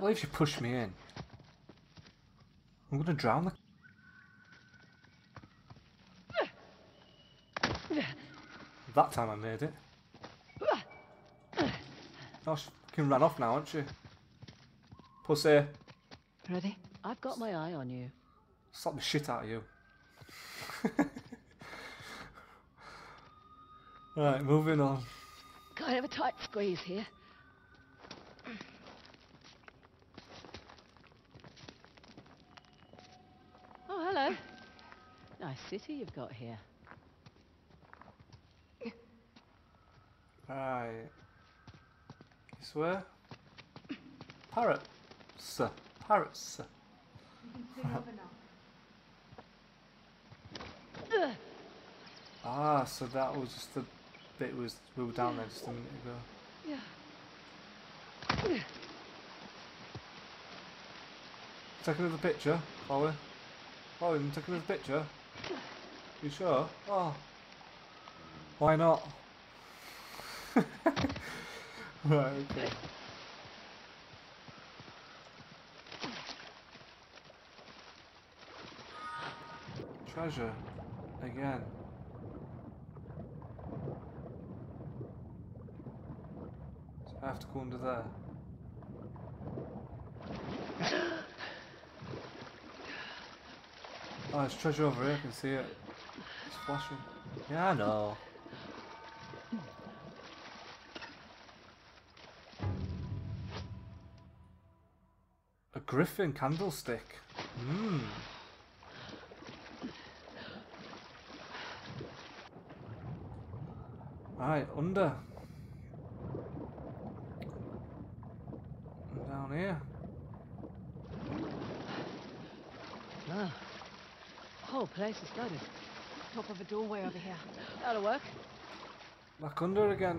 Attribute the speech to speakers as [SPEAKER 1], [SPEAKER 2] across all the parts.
[SPEAKER 1] believe she pushed me in. I'm gonna drown the... That time I made it. Oh, she fucking ran off now, hasn't she? Pussy.
[SPEAKER 2] Ready? I've got my eye on you.
[SPEAKER 1] Slap the shit out of you. Right, moving on.
[SPEAKER 2] Kind of a tight squeeze here. Oh, hello. Nice city you've got here.
[SPEAKER 1] Right. This way? Parrots. Parrots. Ah, so that was just the bit we were down there just a minute ago.
[SPEAKER 2] Yeah.
[SPEAKER 1] Take another picture, Chloe. Chloe, take another picture. You sure? Oh. Why not? Right, okay. Treasure. Again. So I have to go under there. Oh, there's treasure over here, I can see it. It's flashing. Yeah, I know. A griffin candlestick. Mmm. Right, under. And down here.
[SPEAKER 2] Ah. The whole place is flooded. Top of a doorway over here. That'll work.
[SPEAKER 1] Back under again.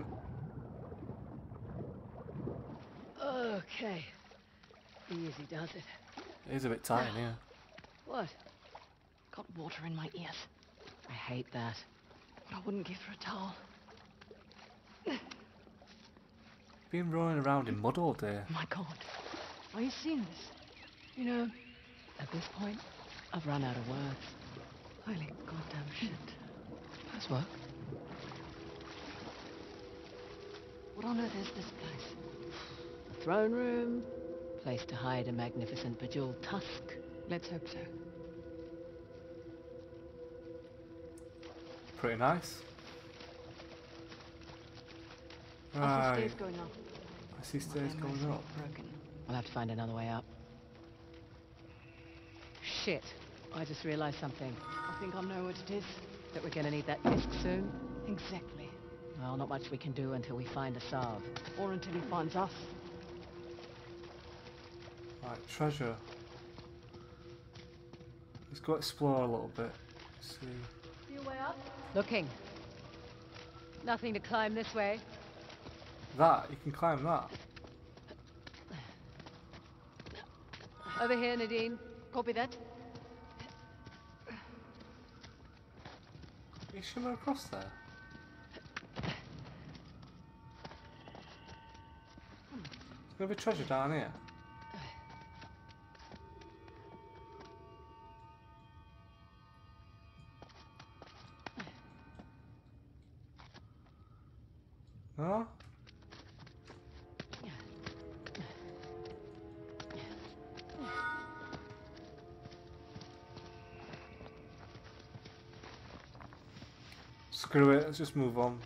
[SPEAKER 2] Okay. Easy does it.
[SPEAKER 1] It is a bit tight in here.
[SPEAKER 2] What? Got water in my ears. I hate that. I wouldn't give her a towel.
[SPEAKER 1] Been rolling around in mud all day.
[SPEAKER 2] My God. Are you seeing this? You know, at this point, I've run out of words. Holy goddamn shit. Nice work. What on earth is this place? A throne room? Place to hide a magnificent bejeweled tusk? Let's hope so.
[SPEAKER 1] Pretty nice.
[SPEAKER 2] I see
[SPEAKER 1] Right.
[SPEAKER 2] stairs going up.
[SPEAKER 1] I see stairs going up.
[SPEAKER 2] Broken. I'll have to find another way up. Shit. I just realized something. I think I know what it is. That we're gonna need that disc soon. Exactly. Well, not much we can do until we find Asav. Or until he finds us.
[SPEAKER 1] Right, treasure. Let's go explore a little bit. Let's see.
[SPEAKER 2] See your way up? Looking. Nothing to climb this way.
[SPEAKER 1] That, you can climb that.
[SPEAKER 2] Over here, Nadine. Copy that?
[SPEAKER 1] You shimmer across there. There's gonna be treasure down here. No? Screw it, let's just move on.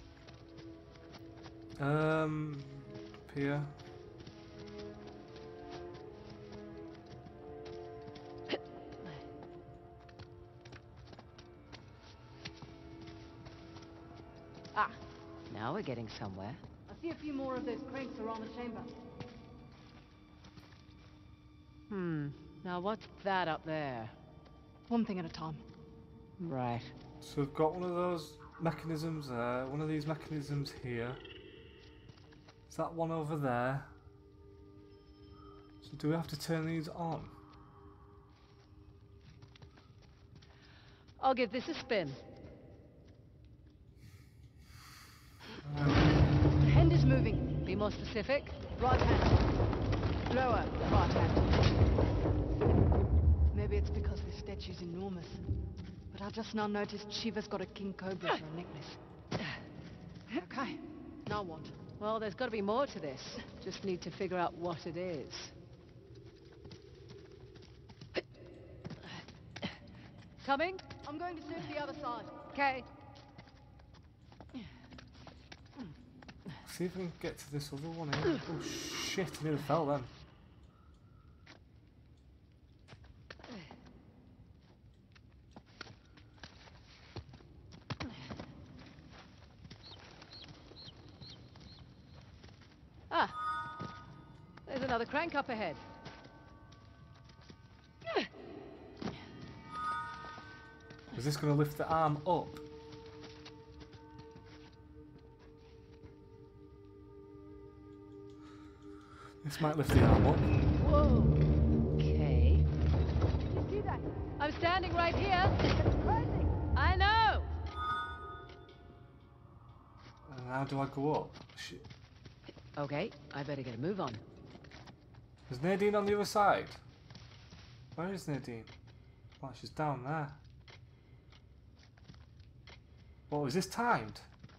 [SPEAKER 1] Here.
[SPEAKER 2] Ah, now we're getting somewhere. I see a few more of those cranks around the chamber. Now what's that up there? One thing at a time. Right.
[SPEAKER 1] So we've got one of those mechanisms there, one of these mechanisms here. Is that one over there? So do we have to turn these on?
[SPEAKER 2] I'll give this a spin. The hand is moving. Be more specific. Right hand. slower, Bartan. Maybe it's because the statue's enormous. But I just now noticed Shiva's got a king cobra for a necklace. Okay, now what? Well, there's got to be more to this. Just need to figure out what it is. Coming? I'm going to search the other side. Okay.
[SPEAKER 1] See if we can get to this other one here. Oh shit, I nearly fell then.
[SPEAKER 2] Ah, there's another crank up ahead.
[SPEAKER 1] Is this going to lift the arm up? This might lift the arm up.
[SPEAKER 2] Whoa. Okay. You see that? I'm standing right here. It's crazy. I know.
[SPEAKER 1] And how do I go up? Shit.
[SPEAKER 2] Okay, I better get a move on.
[SPEAKER 1] Is Nadine on the other side? Where is Nadine? Oh, she's down there. What, is this timed?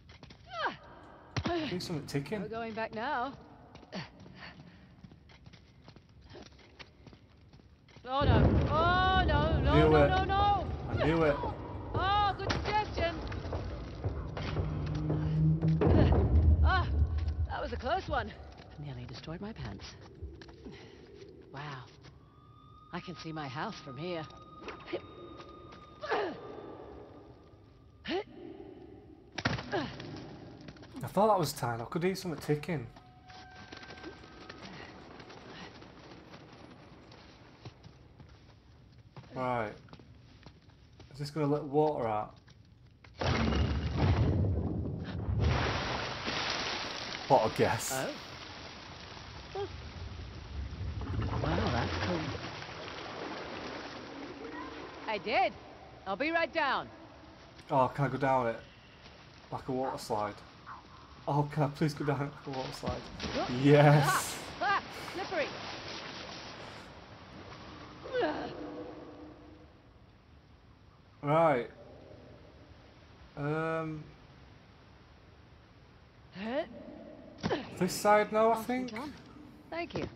[SPEAKER 1] I think something ticking.
[SPEAKER 2] We're going back now. Oh no! Oh no! No!
[SPEAKER 1] Knew
[SPEAKER 2] No!
[SPEAKER 1] it.
[SPEAKER 2] No! No!
[SPEAKER 1] I knew it.
[SPEAKER 2] Oh, good suggestion. Ah, that was a close one. Nearly destroyed my pants. Wow. I can see my house from here.
[SPEAKER 1] I thought that was timed. I could hear something ticking. Right. Is this going to let water out? What a guess.
[SPEAKER 2] Oh. Wow, that's cool. I did. I'll be right down.
[SPEAKER 1] Oh, can I go down it? Like a water slide. Oh, can I please go down it like a water slide? Yes!
[SPEAKER 2] Ah, slippery.
[SPEAKER 1] Right. This side now, I think?
[SPEAKER 2] Thank you.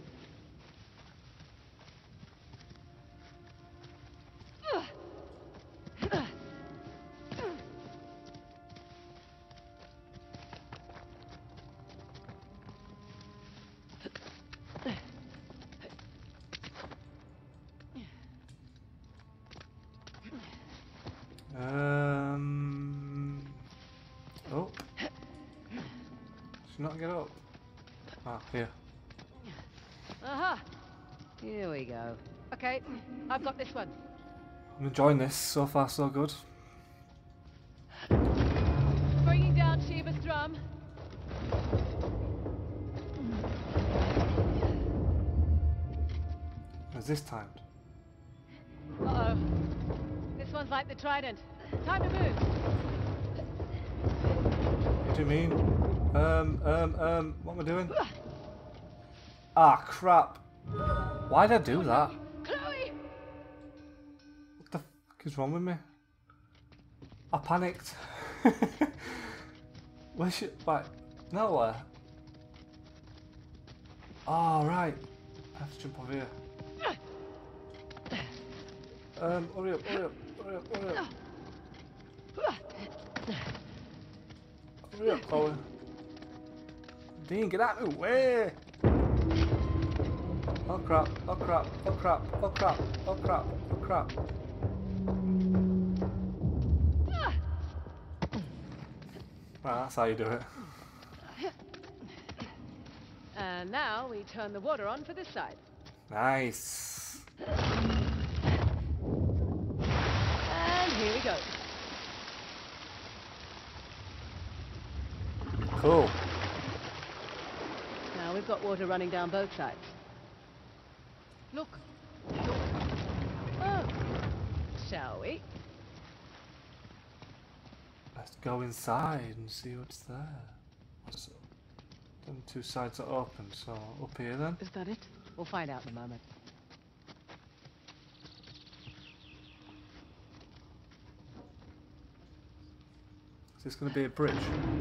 [SPEAKER 1] Oh. Should not get up. Ah, here.
[SPEAKER 2] Aha! Here we go. Okay, I've got this one.
[SPEAKER 1] I'm enjoying this. So far, so good.
[SPEAKER 2] Bringing down Shiva's drum.
[SPEAKER 1] Is this timed?
[SPEAKER 2] Uh-oh. This one's like the trident. Time to move.
[SPEAKER 1] What do you mean? What am I doing? Ah, crap. Why did I do that?
[SPEAKER 2] Chloe!
[SPEAKER 1] What the fuck is wrong with me? I panicked. Where should... Right. Nowhere. Oh, right. I have to jump over here. Hurry up, hurry up, hurry up, hurry up. Hurry up, Chloe. Dean, get out of the way! Oh crap, oh crap, oh crap, oh crap, oh crap, oh crap. Right, that's how you do it.
[SPEAKER 2] And now we turn the water on for this side.
[SPEAKER 1] Nice.
[SPEAKER 2] And here we go.
[SPEAKER 1] Cool.
[SPEAKER 2] Now we've got water running down both sides. Look. Oh. Shall we?
[SPEAKER 1] Let's go inside and see what's there. Them two sides are open, so up here then.
[SPEAKER 2] Is that it? We'll find out in a moment.
[SPEAKER 1] Is this going to be a bridge?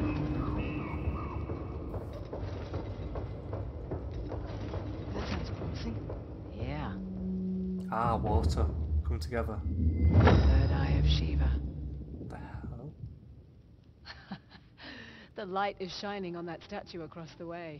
[SPEAKER 2] That sounds promising. Yeah.
[SPEAKER 1] Ah, water coming together.
[SPEAKER 2] Third eye of Shiva.
[SPEAKER 1] What the hell?
[SPEAKER 2] The light is shining on that statue across the way.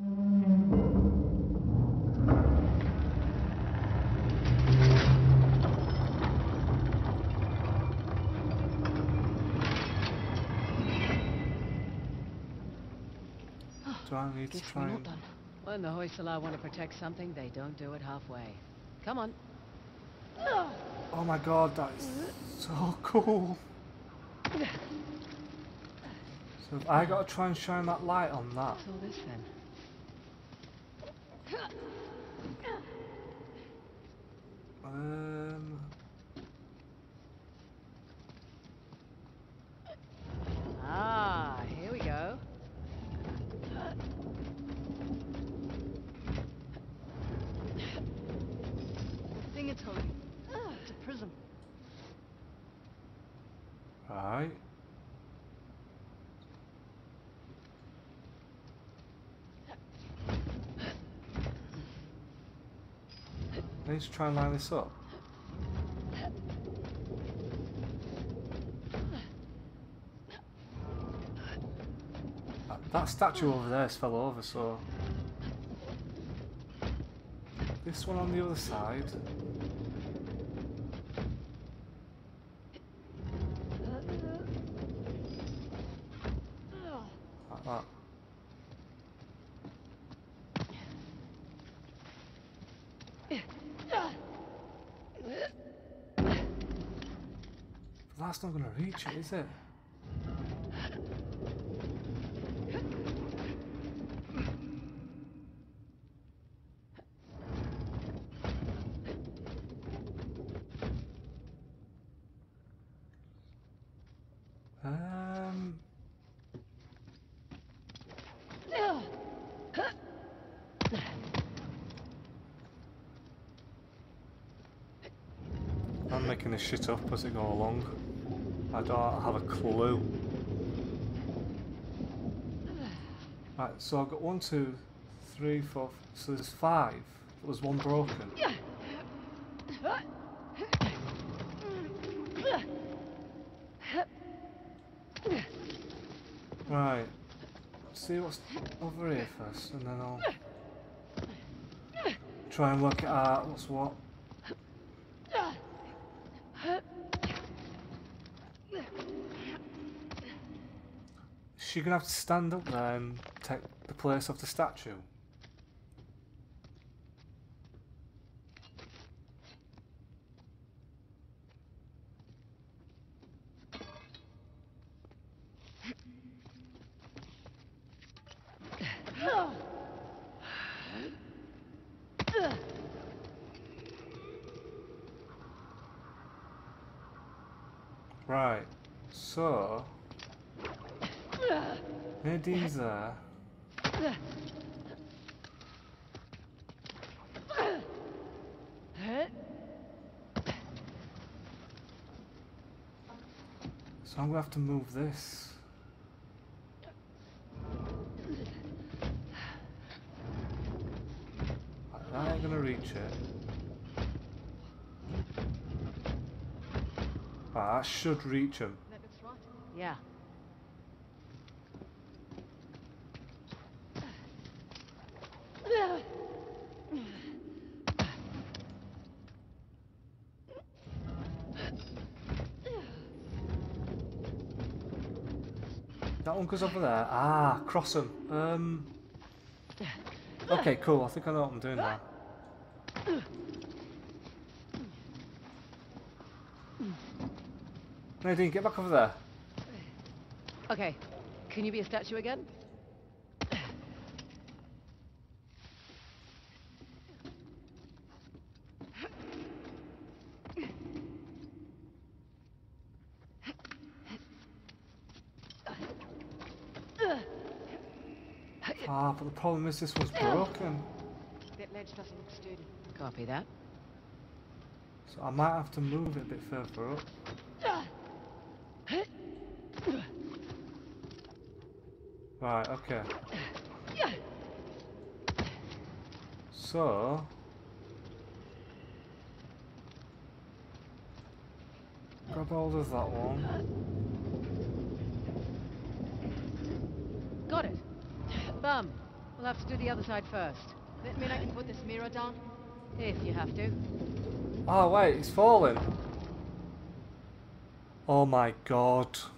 [SPEAKER 1] Do I need to
[SPEAKER 2] Guess
[SPEAKER 1] try
[SPEAKER 2] we're not
[SPEAKER 1] and...
[SPEAKER 2] done. When the Hoysala want to protect something, they don't do it halfway. Come on.
[SPEAKER 1] Oh my god, that is so cool. So have I got to try and shine that light on that?
[SPEAKER 2] What's all this then? Ah, here we go. The thing it's holding. It's a prism.
[SPEAKER 1] Right. I need to try and line this up. That statue over there has fell over, so... This one on the other side. Like that. But that's not going to reach it, is it? I'm making this shit up as I go along. I don't have a clue. Right, so I've got 1, 2, 3, 4, so there's 5. But there's one broken. Right. See what's over here first, and then I'll try and work it out what's what. Is she gonna have to stand up there and take the place of the statue? Right, so Nadine's there. So I'm gonna have to move this. I ain't gonna reach it. Right, that should reach him.
[SPEAKER 2] That looks right. Yeah.
[SPEAKER 1] That one goes over there. Ah, cross them. Okay, cool. I think I know what I'm doing now. Nadine, get back over there.
[SPEAKER 2] Okay. Can you be a statue again?
[SPEAKER 1] Ah, but the problem is this one's broken.
[SPEAKER 2] That ledge doesn't look sturdy. Copy that.
[SPEAKER 1] So I might have to move it a bit further up. Right, okay. So... grab hold of that one.
[SPEAKER 2] Got it. Bum. We'll have to do the other side first. That mean I can put this mirror down? If you have to.
[SPEAKER 1] Oh wait, he's falling. Oh my god.